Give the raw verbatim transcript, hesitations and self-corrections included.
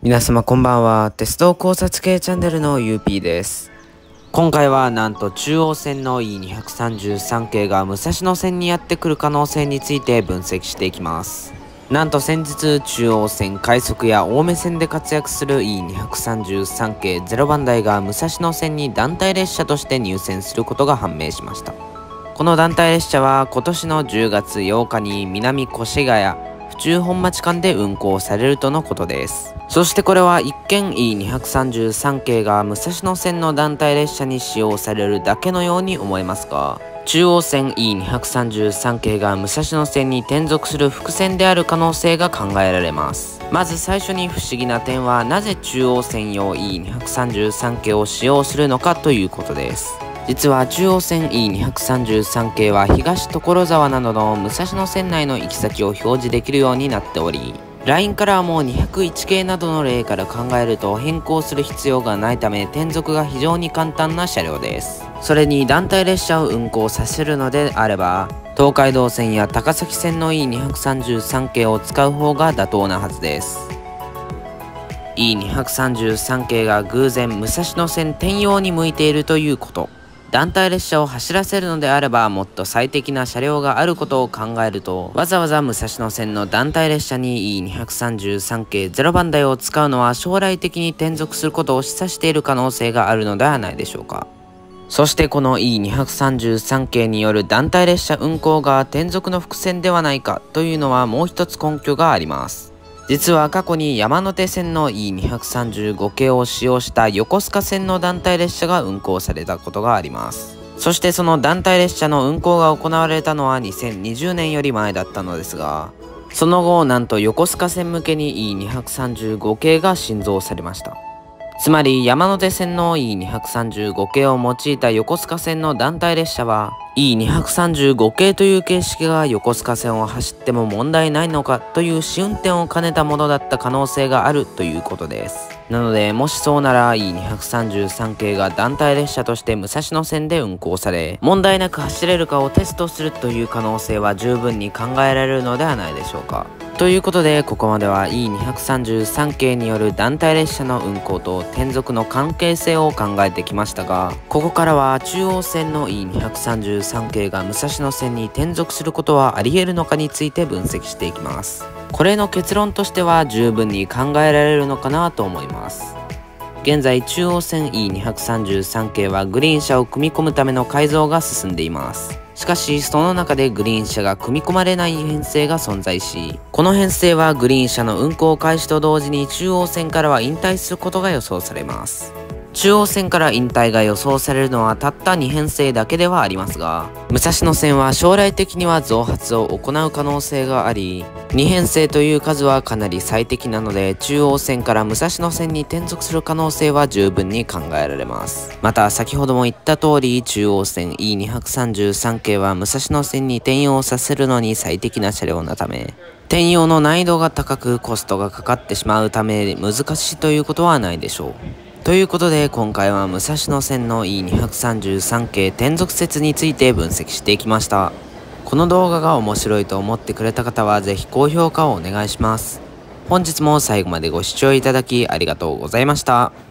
皆様こんばんは。鉄道考察系チャンネルの ユーピー です。今回はなんと中央線の イーにひゃくさんじゅうさん 系が武蔵野線にやってくる可能性について分析していきます。なんと先日中央線快速や青梅線で活躍する イーにひゃくさんじゅうさん 系ゼロばん台が武蔵野線に団体列車として入線することが判明しました。この団体列車は今年のじゅうがつようかに南越谷府中本町間で運行されるとのことです。そしてこれは一見 イーにひゃくさんじゅうさん 系が武蔵野線の団体列車に使用されるだけのように思えますが、中央線 イーにひゃくさんじゅうさん 系が武蔵野線に転属する伏線である可能性が考えられます。まず最初に不思議な点は、なぜ中央線用 イーにひゃくさんじゅうさん 系を使用するのかということです。実は中央線 イーにひゃくさんじゅうさん 系は東所沢などの武蔵野線内の行き先を表示できるようになっており、ライン カラーもにひゃくいち系などの例から考えると変更する必要がないため転属が非常に簡単な車両です。それに団体列車を運行させるのであれば、東海道線や高崎線の イーにひゃくさんじゅうさん 系を使う方が妥当なはずです。イーにひゃくさんじゅうさん 系が偶然武蔵野線転用に向いているということ。団体列車を走らせるのであればもっと最適な車両があることを考えると、わざわざ武蔵野線の団体列車に イーにひゃくさんじゅうさん 系ゼロばん台を使うのは将来的に転属することを示唆している可能性があるのではないでしょうか。そしてこの イーにひゃくさんじゅうさん 系による団体列車運行が転属の伏線ではないかというのはもう一つ根拠があります。実は過去に山手線の イーにひゃくさんじゅうご 系を使用した横須賀線の団体列車が運行されたことがあります。そしてその団体列車の運行が行われたのはにせんにじゅうねんより前だったのですが、その後なんと横須賀線向けに イーにひゃくさんじゅうご 系が新造されました。つまり山手線の イーにひゃくさんじゅうご 系を用いた横須賀線の団体列車は イーにひゃくさんじゅうご 系という形式が横須賀線を走っても問題ないのかという試運転を兼ねたものだった可能性があるということです。なのでもしそうなら イーにひゃくさんじゅうさん 系が団体列車として武蔵野線で運行され問題なく走れるかをテストするという可能性は十分に考えられるのではないでしょうか。ということでここまでは イーにひゃくさんじゅうさん 系による団体列車の運行と転属の関係性を考えてきましたが、ここからは中央線の イーにひゃくさんじゅうさん 系が武蔵野線に転属することはあり得るのかについて分析していきます。これの結論としては十分に考えられるのかなと思います。現在中央線 イーにひゃくさんじゅうさん 系はグリーン車を組み込むための改造が進んでいます。しかしその中でグリーン車が組み込まれない編成が存在し、この編成はグリーン車の運行開始と同時に中央線からは引退することが予想されます。中央線から引退が予想されるのはたったに編成だけではありますが、武蔵野線は将来的には増発を行う可能性があり、に編成という数はかなり最適なので中央線から武蔵野線に転属する可能性は十分に考えられます。また先ほども言った通り中央線 イーにひゃくさんじゅうさん 系は武蔵野線に転用させるのに最適な車両なため、転用の難易度が高くコストがかかってしまうため難しいということはないでしょう。ということで今回は武蔵野線の イーにひゃくさんじゅうさん 系転属説について分析していきました。この動画が面白いと思ってくれた方はぜひ高評価をお願いします。本日も最後までご視聴いただきありがとうございました。